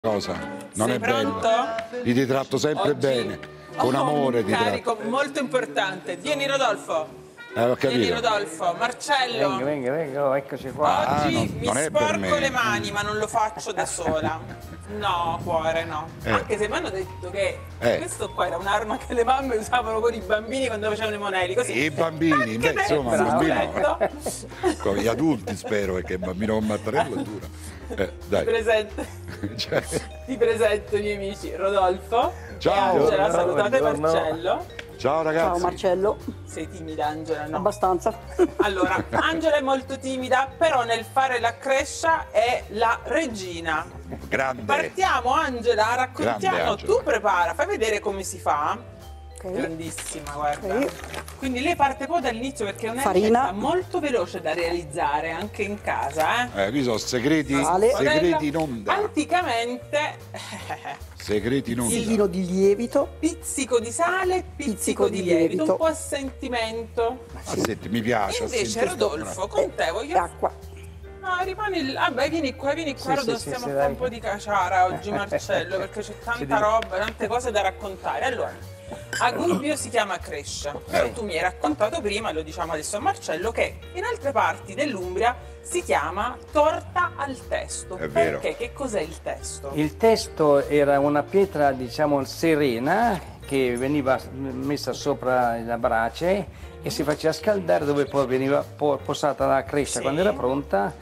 Cosa? Non Sei è pronto? bello. Ti tratto sempre bene, con amore ti carico tratto. molto importante. Vieni Rodolfo. Ho Vieni capito. Rodolfo. Marcello. Venga, eccoci qua. Oggi non mi è per sporco me. le mani, ma non lo faccio da sola. No, cuore, no. Anche se mi hanno detto che questo qua era un'arma che le mamme usavano con i bambini quando facevano i monelli. Così. E i bambini, beh, insomma, il bambino. Con gli adulti spero, perché il bambino con mattarello è duro. Dai. Cioè. Ti presento i miei amici Rodolfo. Ciao. E Angela, salutate Buongiorno. Marcello. Ciao ragazzi. Ciao Marcello, Sei timida Angela, no? abbastanza. Allora, Angela è molto timida, però nel fare la crescia è la regina. Grande. Partiamo Angela, raccontiamo, Grande, Angela. tu prepara, fai vedere come si fa. Ok. Grandissima, guarda. Ok. Quindi lei parte poi dall'inizio perché è una Farina. ricetta molto veloce da realizzare anche in casa, Qui sono segreti, Sale. segreti in onda. Anticamente Segreti in onda. Silino di lievito. pizzico di sale, pizzico di lievito, un po' a sentimento. Ah, senti, mi piace. Invece sento Rodolfo, con te E voglio... acqua. No, rimani... Vabbè, vieni qua, Rodolfo, sì, stiamo a sì, fare dai. un po' di caciara oggi, Marcello, perché c'è tanta roba, tante cose da raccontare. Allora, a Gubbio si chiama crescia, però tu mi hai raccontato prima, lo diciamo adesso a Marcello, che in altre parti dell'Umbria si chiama torta al testo. È vero. Perché? Che cos'è il testo? Il testo era una pietra, diciamo, serena che veniva messa sopra la brace e si faceva scaldare, dove poi veniva posata la crescia Sì. quando era pronta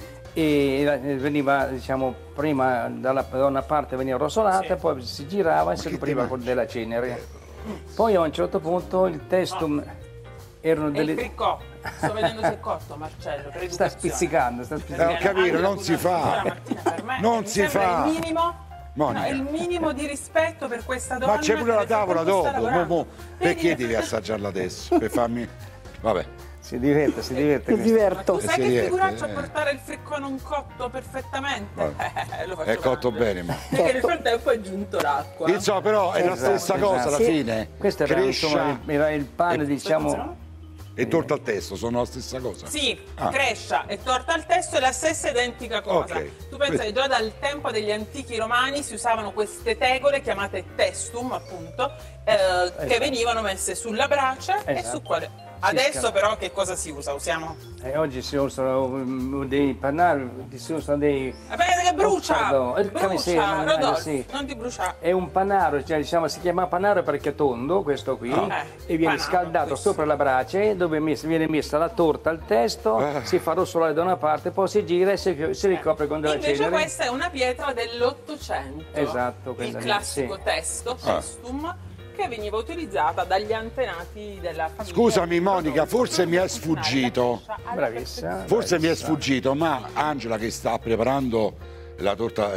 e veniva, diciamo, prima da una parte veniva rosolata, Sì. poi si girava e si che copriva ti con della cenere. Poi a un certo punto il testo erano È il delle... friccò. Sto vedendo se è cotto, Marcello, per Sta educazione. spizzicando, sta spizzicando. Ho capito, non si fa. La mattina per me Non mi si sembra fa. il minimo, Monica. no, il minimo di rispetto per questa donna. Ma c'è pure che la nel tavola frattempo sta dopo. lavorando. Perché Vedi? devi assaggiarla adesso? Per farmi. Vabbè. Si diverte Mi questo. Ma diverto. tu sai si che diverte, figuraccia a portare il friccò non cotto perfettamente? Lo faccio È cotto grande. bene, ma. Perché nel frattempo è aggiunto l'acqua. Insomma, però è la stessa cosa alla Sì. fine. Questo era, insomma, era il pane, diciamo... E torta al testo sono la stessa cosa. Sì, Ah. crescia e torta al testo è la stessa identica cosa. Ok. Tu pensa che già dal tempo degli antichi romani si usavano queste tegole chiamate testum, appunto, che venivano messe sulla brace e Esatto. su quale... Si Adesso scalda. però che cosa si usa? Usiamo... Oggi si usano dei pannari, si usano dei... Vabbè, che brucia! pardon, Brucia, Rodolfo, sì. non ti brucia. È un panaro, cioè, diciamo, si chiama panaro perché è tondo, questo qui, e viene panaro, scaldato questo. sopra la brace, dove viene messa la torta al testo, si fa rossolare da una parte, poi si gira e si ricopre con della Invece cenere. questa è una pietra dell'800. Esatto, il quella lì, classico sì. testo, testum, che veniva utilizzata dagli antenati della famiglia. Scusami, Monica, Rodolfo, forse mi è per cucinare la sfuggito. crescia alla Bravissima. perfezione. Forse mi è Bravissima. sfuggito, ma Angela che sta preparando la torta,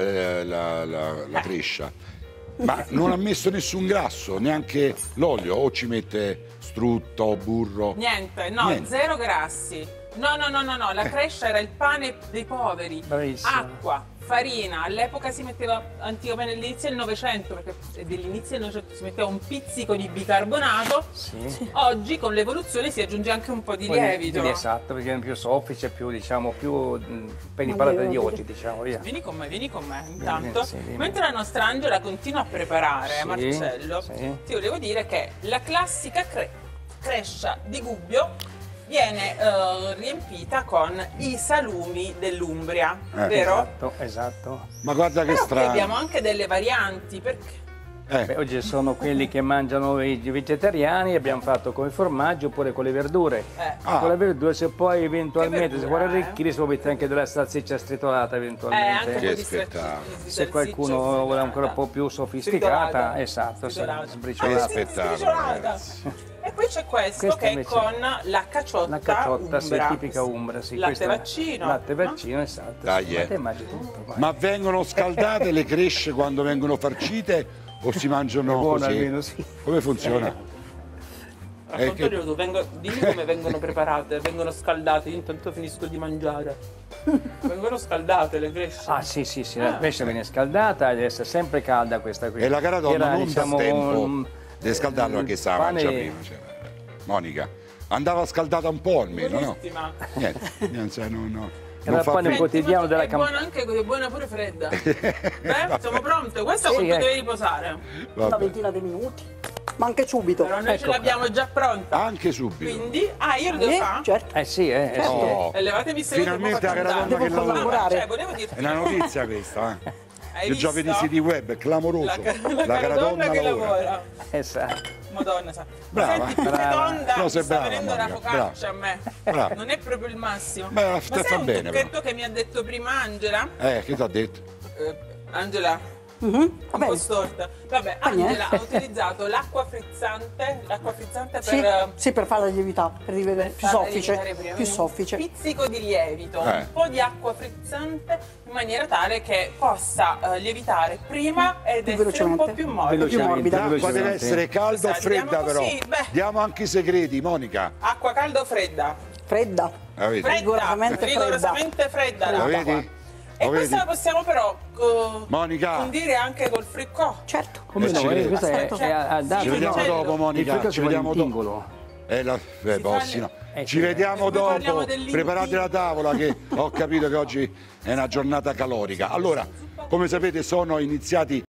la crescia, ma non ha messo nessun grasso, neanche l'olio, o ci mette strutto o burro? Niente, no, Niente. zero grassi. No, la crescia era il pane dei poveri. Bravissima. Acqua, farina, all'epoca si metteva, anticamente all'inizio del Novecento, perché dell'inizio del Novecento si metteva un pizzico di bicarbonato. Sì. Oggi con l'evoluzione si aggiunge anche un po' di lievito. Esatto, perché è più soffice, più, diciamo, più per i palati di oggi, diciamo, via. Vieni con me intanto. Sì, dimmi. Mentre la nostra Angela continua a preparare, Sì, Marcello, sì. ti volevo dire che la classica crescia di Gubbio viene riempita con i salumi dell'Umbria, vero? Esatto. Ma guarda che Però qui abbiamo strano. anche delle varianti, perché Beh, oggi sono quelli che mangiano i vegetariani, abbiamo fatto con il formaggio oppure con le verdure. Con le verdure, se poi eventualmente si vuole arricchire, si può mettere anche della salsiccia stritolata anche eventualmente. un po' Che di spettacolo. Se qualcuno vuole ancora un po' più sofisticata, esatto, sì, Che sbriciolata. spettacolo, ragazzi. E poi c'è questo Questa che è invece- con la caciotta, La caciotta, sì, umbra. tipica umbra, sì. Latte questa- vaccino. Latte no? vaccino, esatto. Dai, sì. Ma te mangi tutto. vai. Ma vengono scaldate le cresce quando vengono farcite o si mangiano Buono così? almeno, sì. Come funziona? Raccontalo tu, dimmi come vengono preparate, vengono scaldate, io intanto finisco di mangiare. Vengono scaldate le cresce. Ah sì, la pesce viene scaldata e deve essere sempre calda questa qui. E la cara donna Era, non diciamo, dà tempo un- di scaldarlo anche stava pane- mangia prima. Cioè, Monica, andava scaldata un po' almeno, no? Buonissima. Niente, no. Era poi nel quotidiano della campagna. È buona pure fredda. Beh, siamo pronte. Questa quanto devi riposare? Una ventina di minuti. Ma anche subito. Però noi ce l'abbiamo già pronta. Anche subito. Quindi, io lo devo fare? Certo. Sì, certo. Oh. Levatevi se Finalmente la cara donna che lavora. Cioè, volevo dirti. È una notizia questa, Hai già vedi i siti web, è clamoroso. La cara donna che lavora. Esatto. Madonna, sa. Brava. Senti, tonda, No, sei sta brava, venendo la Monica, focaccia a me. Brava. Non è proprio il massimo. Beh, Ma fa sai un bene, trucchetto che mi ha detto prima Angela? Che ti ha detto? Angela, un po' storta. Vabbè, Angela ha utilizzato l'acqua frizzante per... Sì, per farla lievitare, per rivedere più soffice. Più soffice. Pizzico di lievito, un po' di acqua frizzante in maniera tale che possa lievitare prima ed essere un po' più morbida. L'acqua deve essere calda o fredda però. Diamo anche i segreti, Monica. Acqua calda o fredda? Fredda. Rigorosamente fredda. La vedi? E questa la possiamo però Monica, condire anche col friccò. Certo. Come no? Questa ci vediamo dopo, Monica. Ci vediamo dopo. Ci vediamo dopo. Preparate la tavola che ho capito che oggi è una giornata calorica. Allora, come sapete sono iniziati